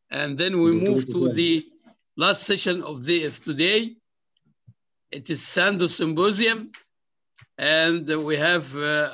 And then we move to the last session of today. It is Sandoz Symposium, and we have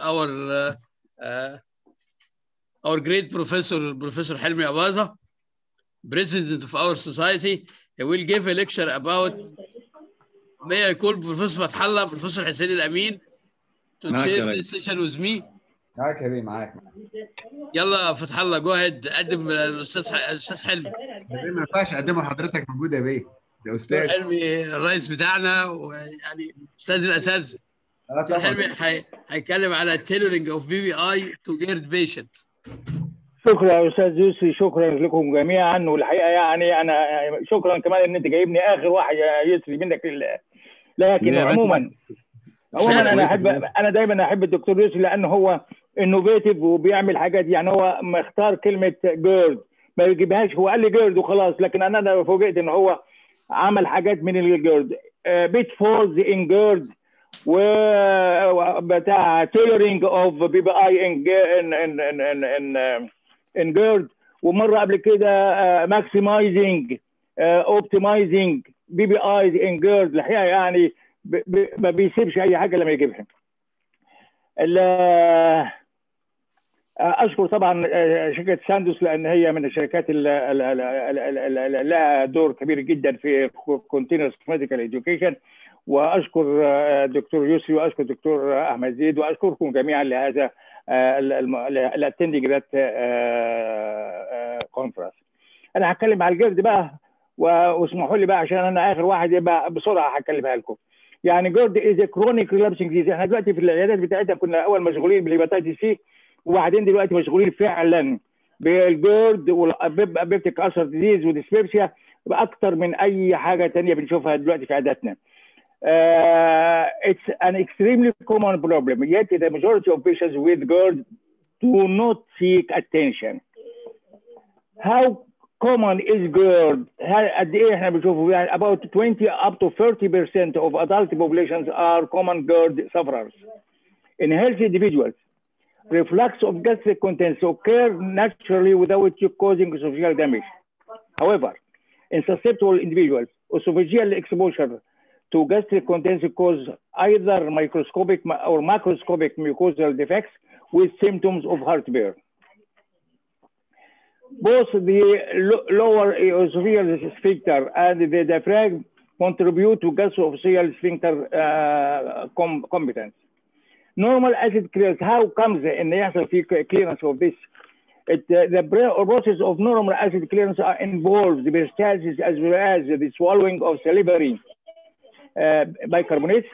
our great professor, Professor Helmi Abaza, president of our society. He will give a lecture about, may I call Professor Fathallah, Professor Hussein Al-Amin, to share this session with me. معاك يا بيه معاك. يلا فتح الله، جو اهيد قدم الاستاذ حلمي. ما ينفعش اقدمه لحضرتك، موجود يا بيه ده استاذ حلمي الرئيس بتاعنا ويعني استاذ الاساتذه. دكتور حلمي هيتكلم على tailoring of BBI to GERD patient. شكرا يا استاذ يوسف، شكرا لكم جميعا. والحقيقه يعني انا شكرا كمان ان انت جايبني اخر واحد يا يوسف منك لله. لكن عموما انا دايما احب الدكتور يوسف لانه هو انوفيتيف وبيعمل حاجات. يعني هو مختار كلمه جيرد، ما يجيبهاش، هو قال لي جيرد وخلاص، لكن انا فوجئت ان هو عمل حاجات من الجيرد، بيت فولز ان جيرد، وبتاع تيلرينج اوف بي بي اي ان جيرد، ومره قبل كده ماكسمايزنج اوبتمايزنج بي بي اي ان جيرد. الحقيقه يعني ما بيسيبش اي حاجه لما يجيبها. اشكر طبعا شركه ساندوس لان هي من الشركات اللي لها دور كبير جدا في كونتينوس ميديكال اديوكيشن. واشكر الدكتور يسري واشكر الدكتور احمد زيد واشكركم جميعا لهذا الاتندنج ذات كونفرنس. انا هتكلم على الجرد بقى، واسمحوا لي بقى عشان انا اخر واحد يبقى بسرعه هتكلمها لكم. يعني جرد از كرونيك ريلابسنج ديزيز. احنا دلوقتي في العيادات بتاعتنا كنا اول مشغولين بالهيباتيتس سي، وبعدين دلوقتي مشغولين فعلا بالجرد والبيبتيك ألسر ديزيز وديسبيبسيا باكثر من اي حاجه ثانيه بنشوفها دلوقتي في عياداتنا. It's an extremely common problem, yet the majority of patients with GERD do not seek attention. How common is GERD? قد ايه احنا بنشوفه؟ يعني about 20 up to 30% of adult populations are common GERD sufferers. In healthy individuals, reflux of gastric contents occur naturally without causing esophageal damage. However, in susceptible individuals, esophageal exposure to gastric contents cause either microscopic or macroscopic mucosal defects with symptoms of heartburn. Both the lower esophageal sphincter and the diaphragm contribute to gastroesophageal sphincter competence. Normal acid clearance. How comes ان يحصل في clearance of this? The process of normal acid clearance involves the peristalsis as well as the swallowing of salivary bicarbonates.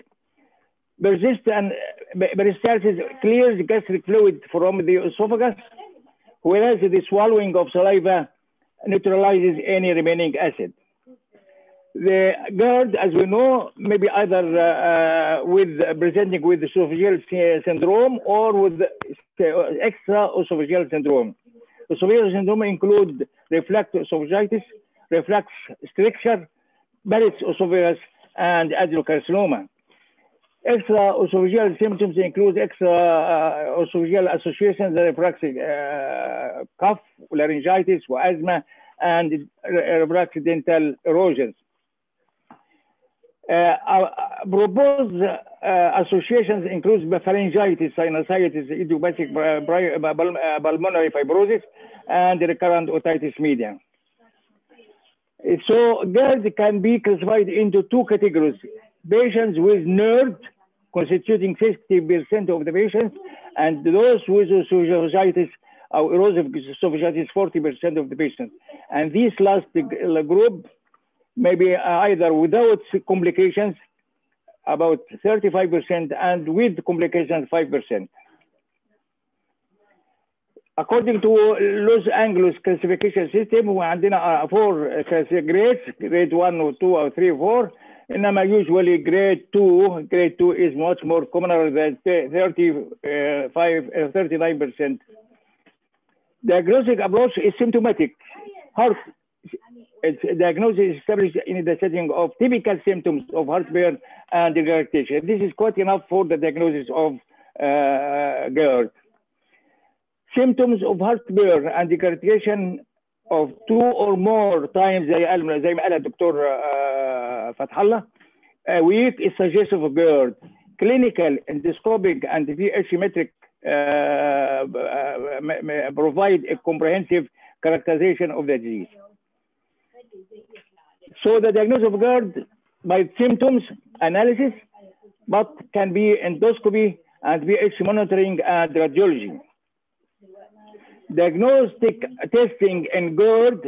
Peristalsis clears gastric fluid from the esophagus, whereas the swallowing of saliva neutralizes any remaining acid. The GERD, as we know, may be either presenting with esophageal syndrome or with extra esophageal syndrome. Esophageal syndrome include reflux esophagitis, reflux stricture, Barrett's esophagus, and adenocarcinoma. Extra esophageal symptoms include extra esophageal associations, reflux cough, laryngitis, asthma, and reflux dental erosions. Proposed associations include pharyngitis, sinusitis, idiopathic pulmonary fibrosis, and recurrent otitis media. So GERD can be classified into two categories: patients with NERD, constituting 60% of the patients, and those with esophagitis or erosive esophagitis, 40% of the patients. And this last group may be either without complications, about 35%, and with complications, 5%. According to Los Angeles classification system, وعندنا 4 grades, grade 1 or 2 or 3 or 4. إنما usually grade 2 is much more commoner than 39%. Diagnostic approach is symptomatic. Diagnosis is established in the setting of typical symptoms of heartburn and regurgitation. This is quite enough for the diagnosis of GERD. Symptoms of heartburn and regurgitation of 2 or more times زي ما قال الدكتور فتح الله week is suggestive of GERD. Clinical, endoscopic, and pH-metric provide a comprehensive characterization of the disease. So the diagnosis of GERD by symptoms analysis, but can be endoscopy and pH monitoring and radiology. Diagnostic testing in GERD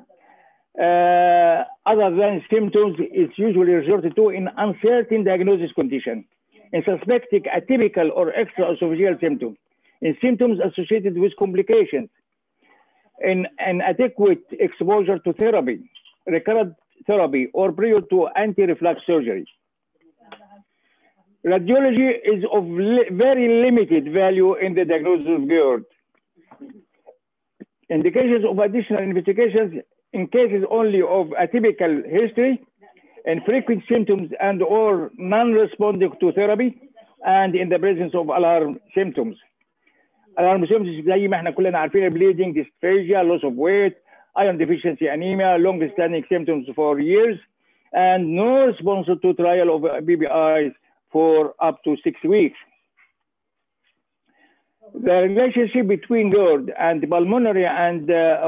other than symptoms is usually resorted to in uncertain diagnosis condition, in suspecting atypical or extraesophageal symptoms, in symptoms associated with complications, in inadequate exposure to therapy, recurrent therapy, or prior to anti-reflux surgery. Radiology is of very limited value in the diagnosis of GERD. Indications of additional investigations in cases only of atypical history, infrequent symptoms and or non-responding to therapy, and in the presence of alarm symptoms. Alarm symptoms زي ما احنا كلنا عارفين bleeding, dysphagia, loss of weight, iron deficiency anemia, long-standing symptoms for years, and no response to trial of BBIs for up to 6 weeks. The relationship between GERD and pulmonary and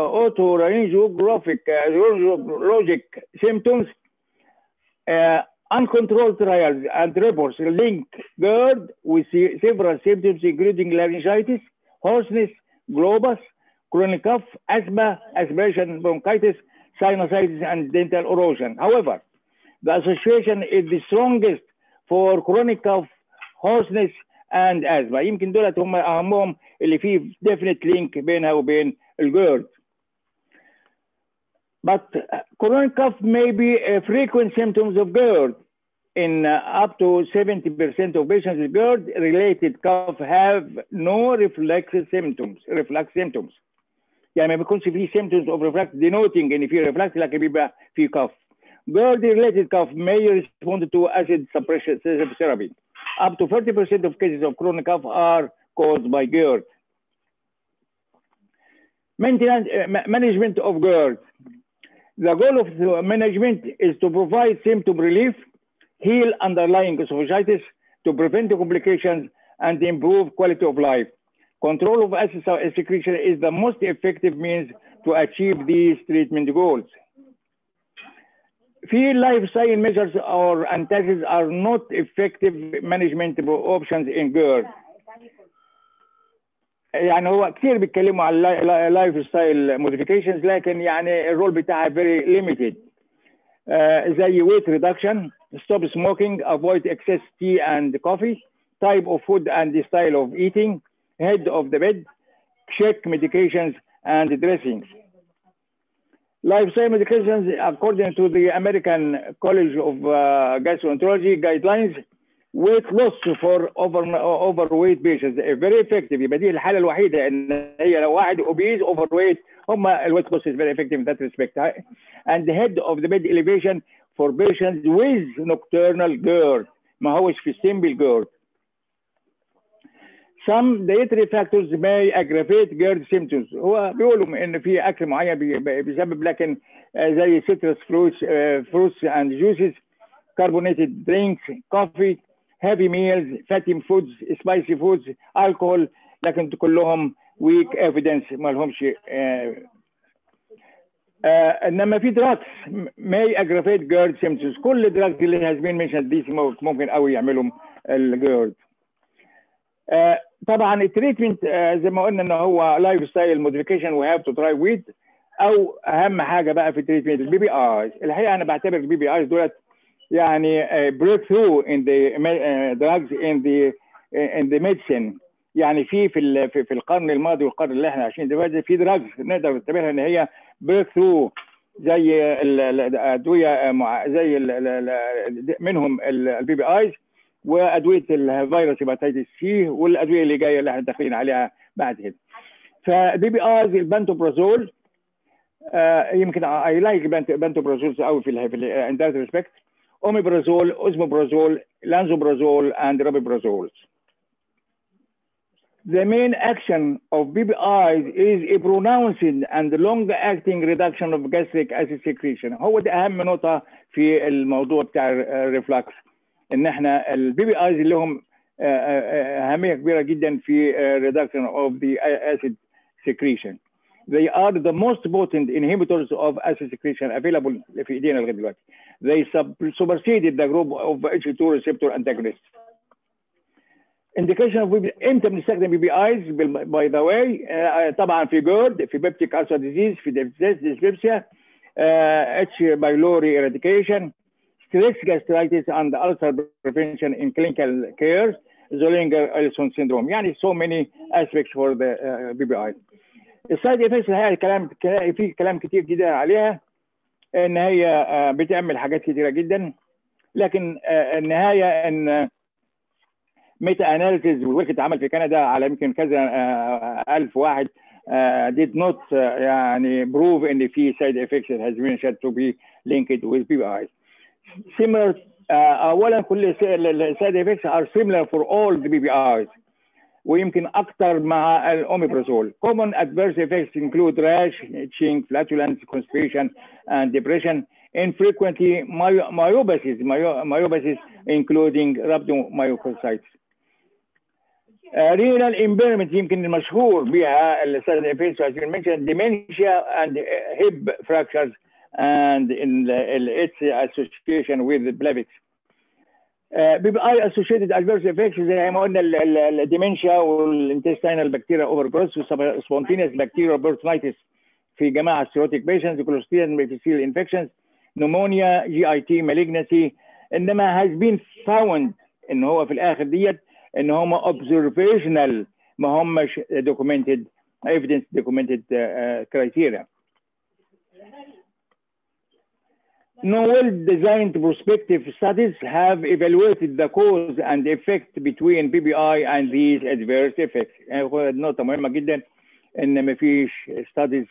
otolaryngologic symptoms, uncontrolled trials and reports link GERD with several symptoms including laryngitis, hoarseness, globus, chronic cough, asthma, aspiration, bronchitis, sinusitis, and dental erosion. However, the association is the strongest for chronic cough, hoarseness, and asthma. يمكن دولت هم أهمهم اللي فيه definite link بينها وبين الجيرد. But chronic cough may be a frequent symptoms of GERD. In up to 70% of patients with GERD-related cough have no reflux symptoms. يعني ما بيكونش فيه symptoms of reflux denoting إن في reflux لكن بيبقى في cough. GERD-related cough may respond to acid suppression therapy. Up to 30% of cases of chronic cough are caused by GERD. Management of GERD. The goal of the management is to provide symptom relief, heal underlying esophagitis, to prevent the complications, and improve quality of life. Control of acid secretion is the most effective means to achieve these treatment goals. Few lifestyle measures or antacids are not effective management options in GERD. يعني هو كثير بيتكلموا على لايف ستايل موديفيكيشنز لكن يعني الرول بتاعها very limited. زي weight reduction, stop smoking, avoid excess tea and coffee, type of food and the style of eating, head of the bed, check medications and dressings. Lifestyle medications, according to the American College of Gastroenterology guidelines, weight loss for overweight patients very effective. يبقى دي الحالة الوحيدة إن هي لو واحد obese overweight هم الويت loss is very effective in that respect. And the head of the bed elevation for patients with nocturnal GERD ما هوش في simple GERD. Some dietary factors may aggravate GERD symptoms. هو بيقولوا إن في أكل معين بيسبب لكن زي citrus fruits and juices, carbonated drinks, coffee, heavy meals, fatty foods, spicy foods, alcohol, لكن كلهم weak evidence ما لهمش. إنما في drugs may aggravate GERD symptoms. كل drugs اللي has been mentioned دي ممكن قوي يعملوا الجيرد. طبعا التريتمنت زي ما قلنا ان هو لايف ستايل موديفيكيشن وي هاف تو تراي ويز او اهم حاجه بقى في التريتمنت البي بي ايز. الحقيقه انا بعتبر البي بي ايز دولت يعني بريك ثرو ان ذا دراجز ان ذا ميديسين. يعني في القرن الماضي والقرن اللي احنا عايشين دلوقتي في دراجز نقدر نعتبرها ان هي بريك ثرو زي الادويه زي منهم البي بي ايز وادويه الفيروس هيباتيتس سي والادويه اللي جايه اللي احنا داخلين عليها بعد كده. فبي بي ايز البانتوبرازول يمكن اي لايك بانتوبرازول قوي في ان ذات ريسبكت. اوميبرازول، اوزموبرازول، لانزوبرازول اند رابيبرازول. The main action of PPIs is a pronounced and long-acting reduction of gastric acid secretion. هو ده أهم نقطة في الموضوع بتاع الريفلكس، إن إحنا البي بي آيز اللي هم أهمية كبيرة جدا في reduction of the acid secretion. They are the most potent inhibitors of acid secretion available في إيدينا لغاية دلوقتي. They superseded the group of H2 receptor antagonists. Indication of امتى بنستخدم بي بي ايز باي ذا واي؟ طبعا في جورد، في بيبتيك ألسر ديزيز، في ديسبيبسيا، اتش بايلوري اراديكيشن، ستريس جاسترايتس اند ألسر بريفنشن ان كلينيكال كير، زولينجر أليسون سيندروم. يعني so many aspects for the بي بي اي. السايد افكتس الحقيقه في كلام كتير جدا عليها، ان هي بتعمل حاجات كتيره جدا، لكن النهايه ان ميتا اناليسيز والورك اتعمل في كندا على يمكن كذا 1000 واحد did not يعني prove ان في side effects has been shown to be linked with PPI. Similar اولا كل side effects are similar for all the PPIs ويمكن اكثر مع الاوميبرازول. Common adverse effects include rash, itching, flatulence, constipation and depression. Infrequently myopathies including rhabdomyocytes. renal impairment يمكن المشهور بها السايد افكتس as you mentioned, dementia and hip fractures and in its association with plastics. بيبقى associated adverse effects زي ما قلنا الديمنشيا والانتستينال بكتيريا اوفر جروث وسبونتينيوس بكتيريا بيرتونايتس في جماعه السيروتيك بيشنتس، كولوستريديال ميفيسيل انفكشنز، نمونيا، جي اي تي مالجنسي. انما has been found ان هو في الاخر ديت ان هم observational ما همش documented evidence documented criteria. No well-designed prospective studies have evaluated the cause and effect between PPI and these adverse effects. نقطة مهمة جدا إن ما فيش studies.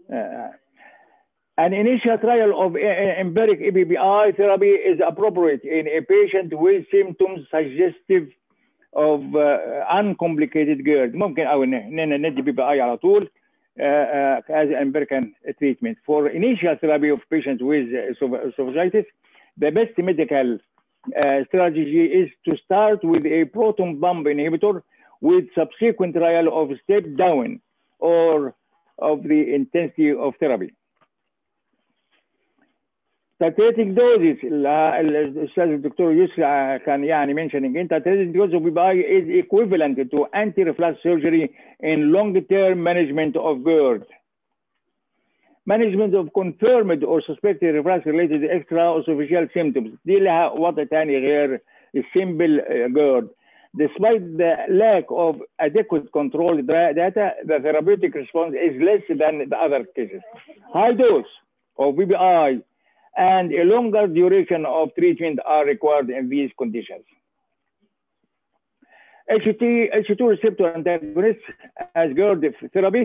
An initial trial of empiric PPI therapy is appropriate in a patient with symptoms suggestive of uncomplicated GERD. ممكن أو إننا ندي PPI على طول as empirical treatment. For initial therapy of patients with esophagitis, the best medical strategy is to start with a proton pump inhibitor with subsequent trial of step down or of the intensity of therapy. Titrating doses الأستاذ الدكتور يسرى كان يعني mentioning titrating dose of PPI is equivalent to anti-reflux surgery in long-term management of GERD. Management of confirmed or suspected reflux-related extraesophageal symptoms دي لها وضع ثاني غير simple GERD. Despite the lack of adequate control data, the therapeutic response is less than the other cases. High dose of PPI and a longer duration of treatment are required in these conditions. H2 receptor antagonists as GERD therapy,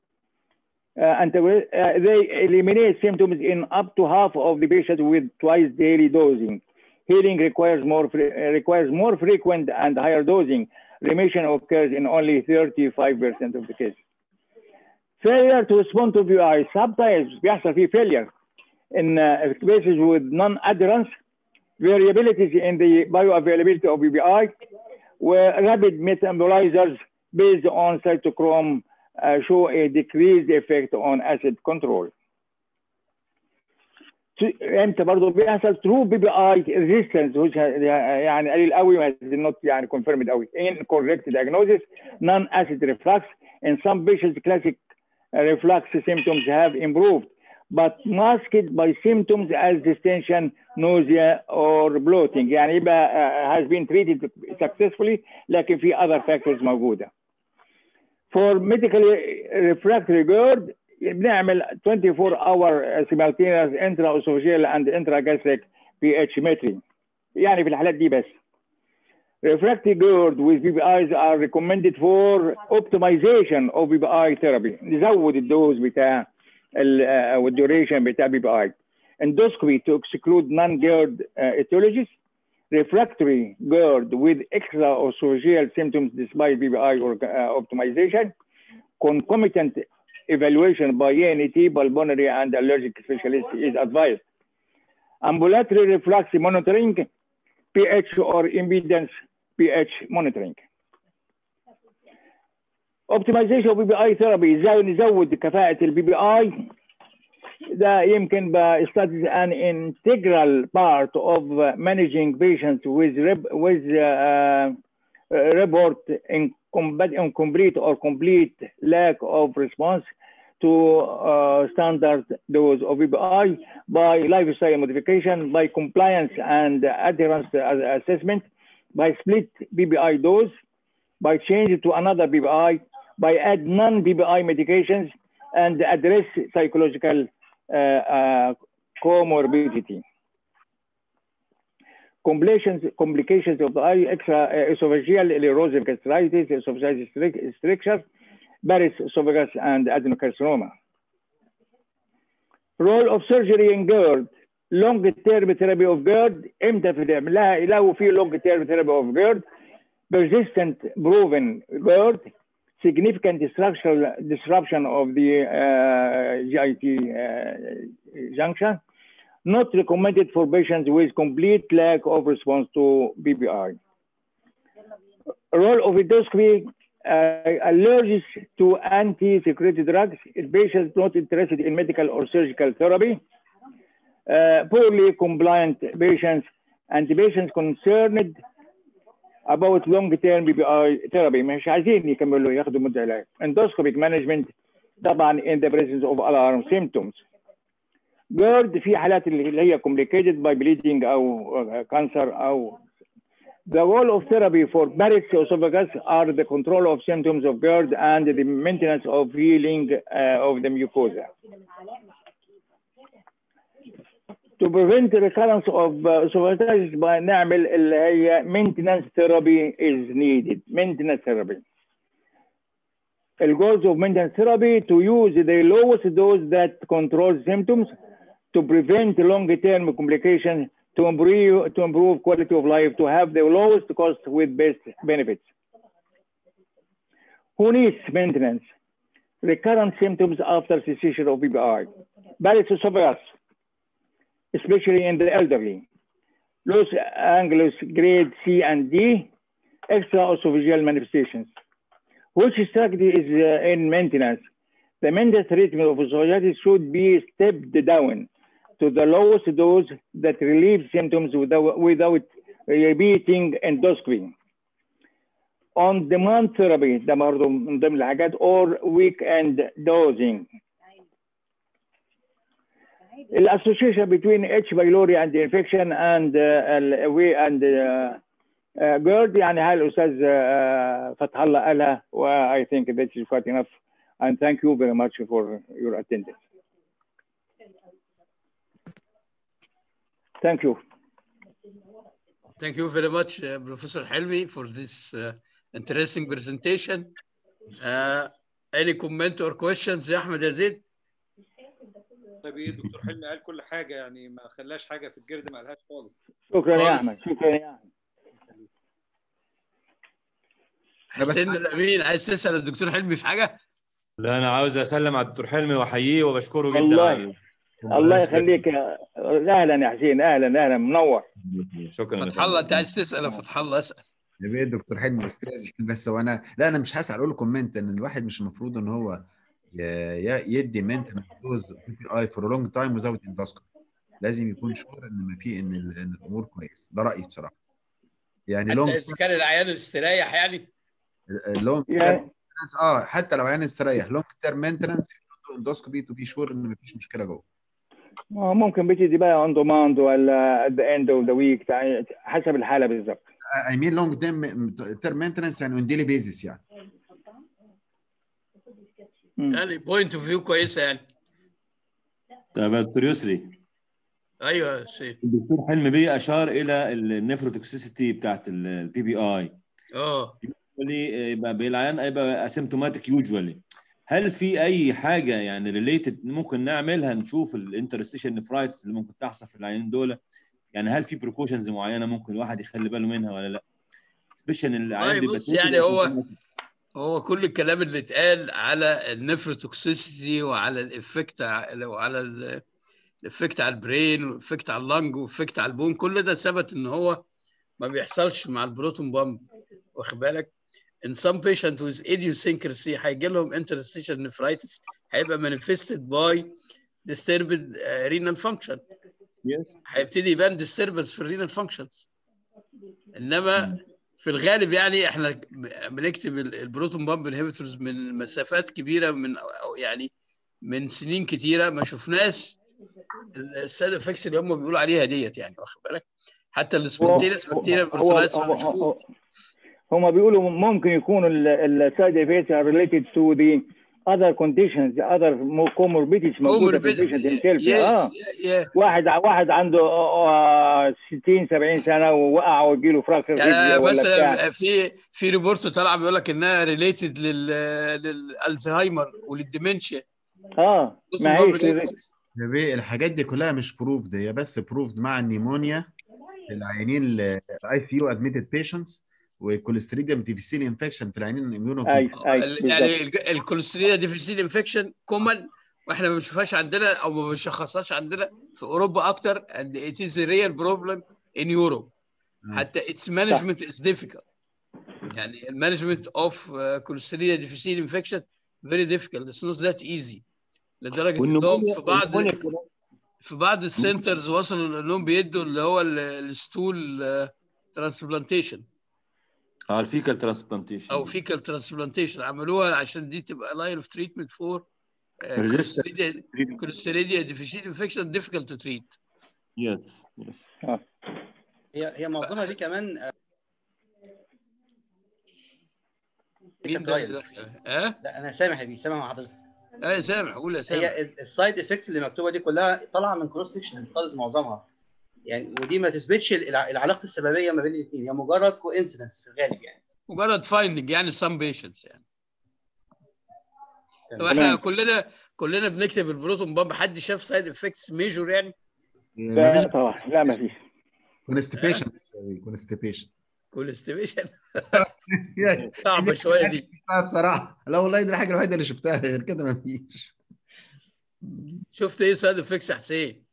they eliminate symptoms in up to half of the patients with twice daily dosing. Healing requires more frequent and higher dosing. Remission occurs in only 35% of the cases. Failure to respond to PPI. Sometimes بيحصل فيه failure in cases with non-adherence, variabilities in the bioavailability of PPI, where rapid metabolizers based on cytochrome show a decreased effect on acid control. امتى برضه بيحصل true PPI resistance which يعني قليل قوي not يعني confirmed قوي. Incorrect diagnosis, non-acid reflux. In some patients, classic reflux symptoms have improved, but masked by symptoms as distension, nausea, or bloating. يعني يبقى has been treated successfully لكن في other factors موجودة. For medically refractory GERD بنعمل 24-hour simultaneous intraesophageal and intragastric pH metry. يعني في الحالات دي بس. Refractory GERD with PPIs are recommended for optimization of PPI therapy. نزود الدوز بتاع والduration بتاع PPI. Endoscopy to exclude non-GERD etiologies. refractory GERD with extraesophageal symptoms despite BBI or optimization, concomitant evaluation by ENT, pulmonary, and allergic specialist is advised. Ambulatory reflux monitoring, pH or impedance pH monitoring. Optimization of BBI therapy، ازاي نزود كفاءة البي بي اي؟ ده يمكن studies an integral part of managing patients with report incomplete or complete lack of response to standard dose of BBI by lifestyle modification, by compliance and adherence assessment, by split BBI dose, by change to another BBI, by add non-BBI medications, and address psychological comorbidity. Complications of the eye, extraesophageal erosive gastritis, esophageal stricture, Barrett's esophagus, and adenocarcinoma. Role of surgery in GERD, long-term therapy of GERD. امتى بنعملها؟ لو في long-term therapy of GERD, persistent proven GERD, significant structural disruption of the GIT junction, not recommended for patients with complete lack of response to BBI. Role of endoscopy, allergies to anti-secretory drugs, patients not interested in medical or surgical therapy, poorly compliant patients, and patients concerned about long-term BBI therapy مش عايزين يكملوا ياخدوا مدة علاج. Endoscopic management طبعا in the presence of alarm symptoms. GERD في حالات اللي هي complicated by bleeding أو cancer أو. The role of therapy for Barrett's esophagus are the control of symptoms of GERD and the maintenance of healing of the mucosa. To prevent the recurrence of esophagitis نعمل اللي هي maintenance therapy is needed. Maintenance therapy. The goals of maintenance therapy to use the lowest dose that controls symptoms to prevent long-term complications, to improve quality of life, to have the lowest cost with best benefits. Who needs maintenance? Recurrent symptoms after cessation of BBI. Barrett's esophagus, especially in the elderly. Los Angeles grade C and D, extraesophageal manifestations. Which strategy is in maintenance? The maintenance treatment of esophagitis should be stepped down to the lowest dose that relieves symptoms without repeating endoscopy. On-demand therapy, ده برضه من ضمن الحاجات, or weekend dosing. The association between H. pylori and the infection and GERD يعني هاي الأستاذ فتح الله قالها, I think that is quite enough, and thank you very much for your attendance. Thank you. Thank you very much, Professor Helmi, for this interesting presentation. Any comment or questions يا أحمد يا زيد؟ طيب ايه دكتور حلمي قال كل حاجه يعني ما خلاش حاجه في الجرد ما قالهاش خالص. شكرا يا احمد. شكرا يا احمد. حسين الامين عايز تسال الدكتور حلمي في حاجه؟ لا انا عاوز اسلم على الدكتور حلمي واحييه وبشكره جدا. الله يخليك. اهلا يا حسين. اهلا منور. شكرا. فتح الله انت عايز تسال؟ فتح الله اسال. يا دكتور حلمي استاذي. بس وانا انا مش هسال اقول له كومنت ان الواحد مش المفروض ان هو يدي مينتنس دوز بي بي اي فور لونج تايم وزاوت اندوسكوبي. لازم يكون شور ان ما في ان الامور كويس. ده رايي بصراحه. يعني لونج اذا كان العيان استريح يعني لونج حتى لو عيان استريح لونج تيرم مينتنس اندوسكوبي تو بي شور ان ما فيش مشكله جوه. ممكن بتدي بقى اون دوماند ولا ات ذا اند اوف ذا ويك حسب الحاله بالظبط. اي مين لونج تيرم مينتنس يعني اون ديلي بيزيس يعني. يعني بوينت اوف فيو كويسه يعني. طب دكتور يسري. ايوه يا سيدي. الدكتور حلمي بيه اشار الى النيفروتوكسيسيتي بتاعت البي بي اي. يبقى بالعيان هيبقى اسيمتوماتيك يوجوالي. هل في اي حاجه يعني ريليتد ممكن نعملها نشوف الانترستيشن نفرايتس اللي ممكن تحصل في العيانين دول يعني هل في بريكوشنز معينه ممكن الواحد يخلي باله منها ولا لا؟ سبيشال العيان والله بص يعني هو كل الكلام اللي اتقال على النفروتوكسيسيتي وعلى الافكت وعلى الافكت على البرين والافكت على اللنج والافكت على البون، كل ده ثبت ان هو ما بيحصلش مع البروتون بامب، واخد بالك؟ in some patient with idiosyncrasy هيجي لهم interstitial nephritis هيبقى manifested by disturbed renal function. هيبتدي يبان disturbance في الرينال functions. انما في الغالب يعني احنا بنكتب البروتون بامب انهبيتورز من مسافات كبيره، من يعني من سنين كتيره ما شفناش السايد افكتس اللي هم بيقولوا عليها ديت، يعني واخد بالك؟ حتى السبونتينيوس بكتيريا بروتونايتس ما بنشوفوش. هم بيقولوا ممكن يكون السايد افكتس are related to the other conditions, other comorbidities موجوده في البيشنت. واحد عنده 60 70 سنه ووقع ويجي له فراكشر يعني مثلا في ريبورت طالع بيقول لك انها ريليتد للالزهايمر وللديمنشيا. ما هيش الحاجات دي كلها مش بروفد، هي بس بروفد مع النيمونيا العيانين الاي سي يو ادميتد بيشنتس، والكوليستريديوم ديفيسيل انفكشن في العينين الاميونو. يعني الكوليستريديوم ديفيسيل انفكشن كومن واحنا ما بنشوفهاش عندنا او ما بنشخصهاش عندنا في اوروبا اكتر، and it is a real problem in Europe. حتى its management is difficult. يعني المانجمنت اوف كوليستريديوم ديفيسيل انفكشن very difficult. It's not that easy. لدرجه انهم في بعض السنترز وصلوا انهم بيدوا اللي هو الستول ترانسبلانتيشن الفيكال ترانسبلانتيشن او فيكال ترانسبلانتيشن، عملوها عشان دي تبقى لاين اوف تريتمنت فور كوليستريديوم ديفيسيل انفكشن difficult to treat. يس هي المنظمه دي كمان لا انا سامح دي سامح مع حضرتك. سامح قول يا سامح. هي السايد افكتس اللي مكتوبه دي كلها طالعه من كروس سكشن ستاديز معظمها يعني، ودي ما تثبتش العلاقه السببيه ما بين الاثنين، هي مجرد كوانسيدنس في الغالب يعني، مجرد فايندنج يعني some patients يعني. طب احنا كلنا بنكتب البروتون بامب، حد شاف سايد افكتس ميجور يعني؟ لا طبعا لا ما فيش. كونستيبيشن صعبه شويه دي بصراحه. لا والله دي الحاجه الوحيده اللي شفتها، غير كده ما فيش. شفت ايه سايد افكتس يا حسين؟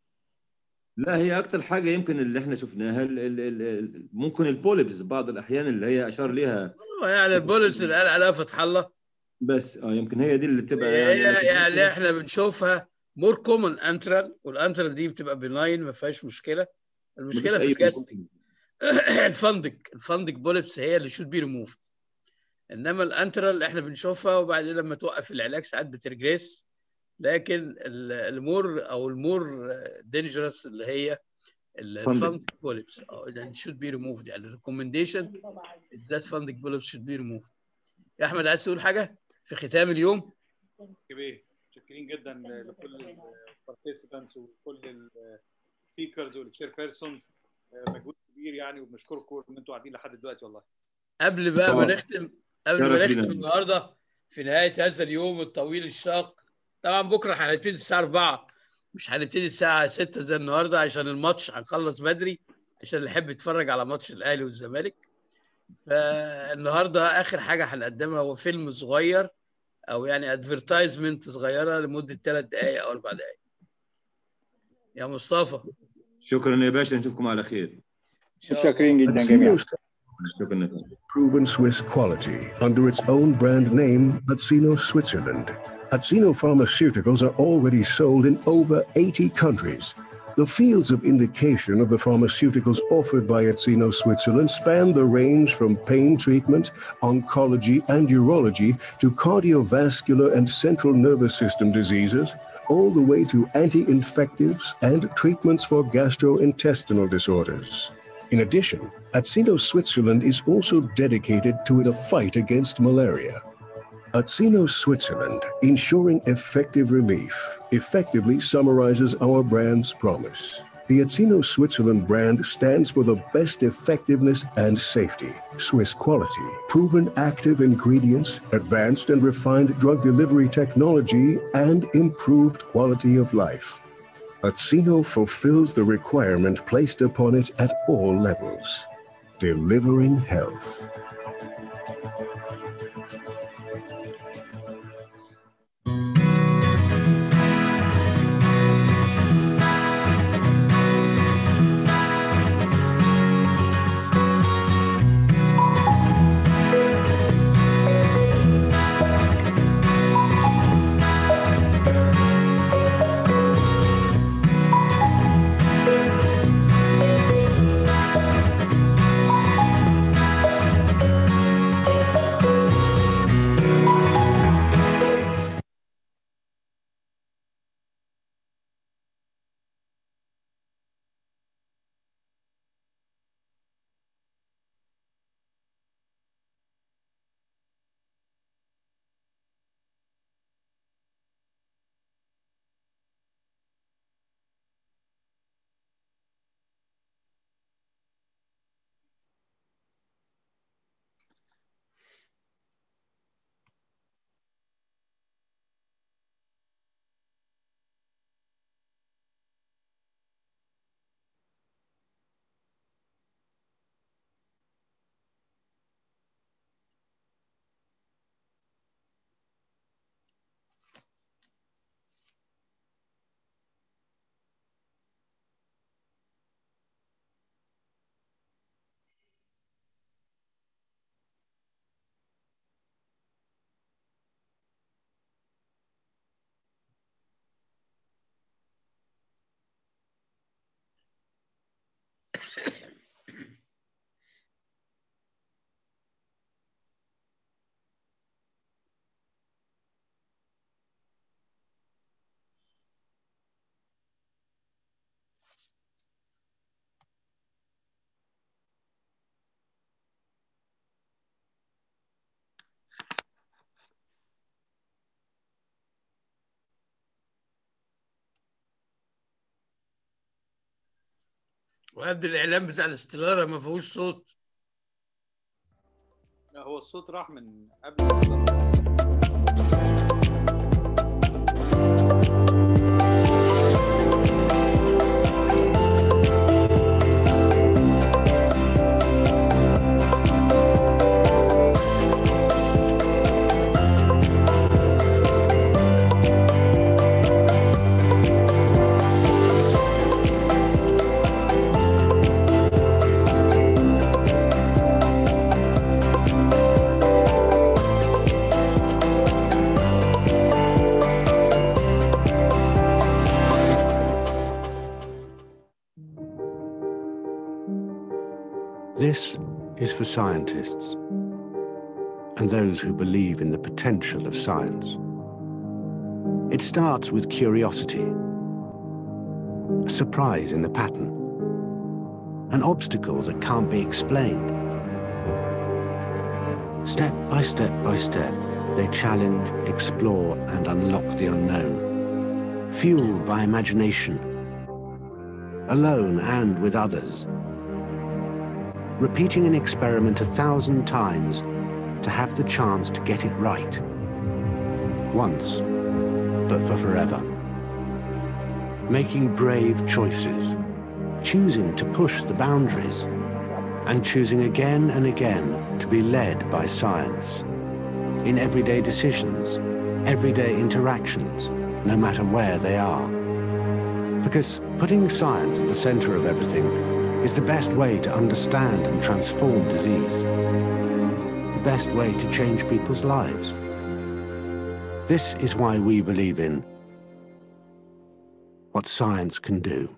لا هي اكتر حاجه يمكن اللي احنا شفناها ممكن البوليبس بعض الاحيان اللي هي اشار ليها يعني البوليبس اللي قال عليها فتح الله بس يمكن هي دي اللي بتبقى يعني احنا بنشوفها مور كومن انترال، والانترال دي بتبقى بناين ما فيهاش مشكله. المشكله في الجاستريك الفندق بوليبس هي اللي شود بي ريموفد، انما الانترال احنا بنشوفها وبعدين لما توقف العلاج ساعات بترجريس، لكن المور دينجرس اللي هي الفندق بوليبس يعني should be removed. يعني الريكومنديشن is that funding polyps should be removed. يا احمد عايز تقول حاجه في ختام اليوم؟ كبير متشكرين جدا لكل البارتيسيبانتس وكل السبيكرز والتشير بيرسونز، مجهود كبير يعني، وبنشكركم ان انتوا قاعدين لحد دلوقتي والله. قبل ما نختم النهارده في نهايه هذا اليوم الطويل الشاق، طبعا بكره هنبتدي الساعه 4، مش هنبتدي الساعه 6 زي النهارده عشان الماتش هنخلص بدري عشان اللي يحب يتفرج على ماتش الاهلي والزمالك. فالنهارده اخر حاجه هنقدمها هو فيلم صغير او يعني ادفرتايزمنت صغيره لمده 3 دقائق او 4 دقائق. يا مصطفى. شكرا يا باشا، نشوفكم على خير. شكرا جدا جميعا. Proven Swiss quality under its own brand name, Atzino Switzerland. Atzino pharmaceuticals are already sold in over 80 countries. The fields of indication of the pharmaceuticals offered by Atzino Switzerland span the range from pain treatment, oncology, and urology to cardiovascular and central nervous system diseases, all the way to anti-infectives and treatments for gastrointestinal disorders. In addition, Atzino Switzerland is also dedicated to the fight against malaria. Atzino Switzerland, ensuring effective relief, effectively summarizes our brand's promise. The Atzino Switzerland brand stands for the best effectiveness and safety, Swiss quality, proven active ingredients, advanced and refined drug delivery technology, and improved quality of life. Atsino fulfills the requirement placed upon it at all levels, delivering health. وقبل الاعلان بتاع الاستناره ما فيهوش صوت. لا هو الصوت راح من قبل. This is for scientists and those who believe in the potential of science. It starts with curiosity, a surprise in the pattern, an obstacle that can't be explained. Step by step by step, they challenge, explore, and unlock the unknown, fueled by imagination, alone and with others, repeating an experiment 1,000 times to have the chance to get it right. Once, but for forever. Making brave choices, choosing to push the boundaries, and choosing again and again to be led by science in everyday decisions, everyday interactions, no matter where they are. Because putting science at the center of everything is the best way to understand and transform disease, the best way to change people's lives. This is why we believe in what science can do.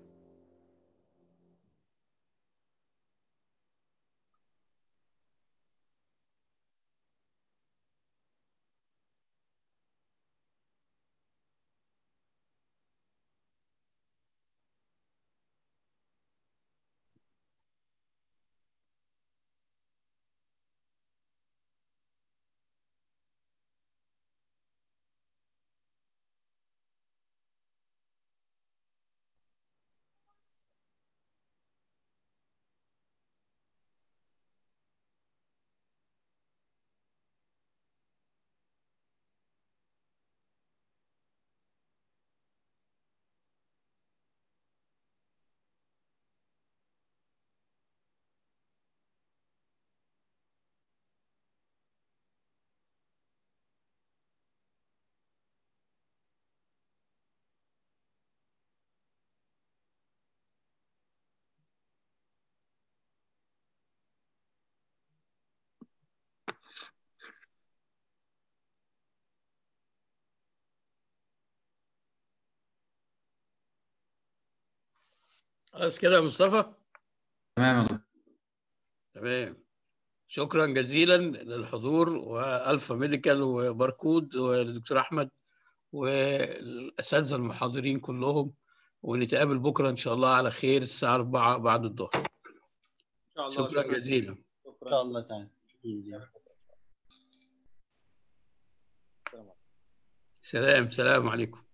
خلاص كده يا مصطفى؟ تمام يا دكتور. تمام. شكرا جزيلا للحضور، والفا ميديكال وباركود والدكتور احمد والاساتذه المحاضرين كلهم، ونتقابل بكره ان شاء الله على خير الساعه 4 بعد الظهر. ان شاء الله. شكرا جزيلا. ان شاء الله تعالى. سلام عليكم.